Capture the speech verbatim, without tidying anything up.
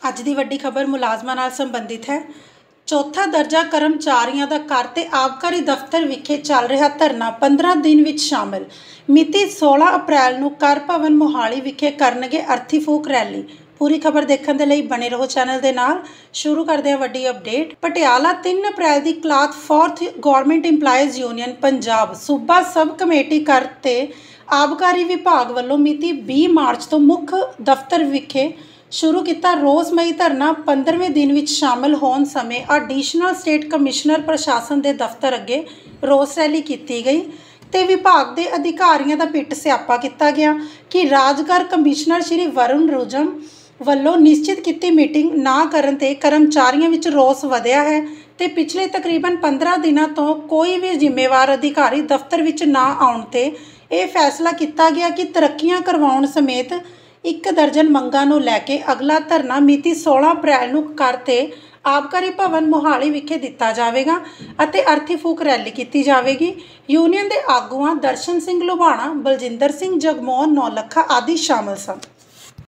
ਅੱਜ ਦੀ ਵੱਡੀ ਖਬਰ ਮੁਲਾਜ਼ਮਾਂ ਨਾਲ ਸੰਬੰਧਿਤ ਹੈ। ਚੌਥਾ ਦਰਜਾ ਕਰਮਚਾਰੀਆਂ ਦਾ ਕਰ ਤੇ ਆਬਕਾਰੀ ਦਫ਼ਤਰ ਵਿਖੇ ਚੱਲ ਰਿਹਾ ਧਰਨਾ ਪੰਦਰਾਂ ਦਿਨ ਵਿੱਚ ਸ਼ਾਮਲ। ਮਿਤੀ ਸੋਲਾਂ ਅਪ੍ਰੈਲ ਨੂੰ ਕਰ ਭਵਨ ਮੋਹਾਲੀ ਵਿਖੇ ਕਰਨਗੇ ਅਰਥੀ ਫੂਕ ਰੈਲੀ। पूरी खबर देखने के लिए बने रहो चैनल के नाल। शुरू करते हैं वड्डी अपडेट। पटियाला तीन अप्रैल की class fourth government employees union Punjab सूबा सब कमेटी कर ते आबकारी विभाग वालों मिति बीस मार्च तो मुख दफ्तर विखे शुरू किया रोज़मई धरना पंद्रहवें दिन में शामिल होने समय एडिशनल स्टेट कमिश्नर प्रशासन के दफ्तर अगे रोस रैली की गई ते विभाग के अधिकारियों का पिट स्यापा किया गया कि राजगर कमिश्नर श्री वरुण रुजम ਵੱਲੋਂ ਨਿਸ਼ਚਿਤ ਕੀਤੀ ਮੀਟਿੰਗ ਨਾ ਕਰਨ ਤੇ ਕਰਮਚਾਰੀਆਂ ਵਿੱਚ ਰੋਸ ਵਧਿਆ ਹੈ ਤੇ ਪਿਛਲੇ ਤਕਰੀਬਨ ਪੰਦਰਾਂ ਦਿਨਾਂ ਤੋਂ ਕੋਈ ਵੀ ਜ਼ਿੰਮੇਵਾਰ ਅਧਿਕਾਰੀ ਦਫ਼ਤਰ ਵਿੱਚ ਨਾ ਆਉਣ ਤੇ ਇਹ ਫੈਸਲਾ ਕੀਤਾ ਗਿਆ ਕਿ ਤਰੱਕੀਆਂ ਕਰਵਾਉਣ ਸਮੇਤ ਇੱਕ ਦਰਜਨ ਮੰਗਾਂ ਨੂੰ ਲੈ ਕੇ ਅਗਲਾ ਧਰਨਾ ਮਿਤੀ ਸੋਲਾਂ ਅਪ੍ਰੈਲ ਨੂੰ ਕਰ ਤੇ ਆਬਕਾਰੀ ਭਵਨ ਮੋਹਾਲੀ ਵਿਖੇ ਦਿੱਤਾ ਜਾਵੇਗਾ ਅਤੇ ਅਰਥੀ ਫੂਕ ਰੈਲੀ ਕੀਤੀ ਜਾਵੇਗੀ। ਯੂਨੀਅਨ ਦੇ ਆਗੂਆਂ ਦਰਸ਼ਨ ਸਿੰਘ ਲੁਬਾਣਾ, ਬਲਜਿੰਦਰ ਸਿੰਘ ਜਗਮੋਹਨ ਨੌਲੱਖਾ ਆਦਿ ਸ਼ਾਮਲ ਸਨ।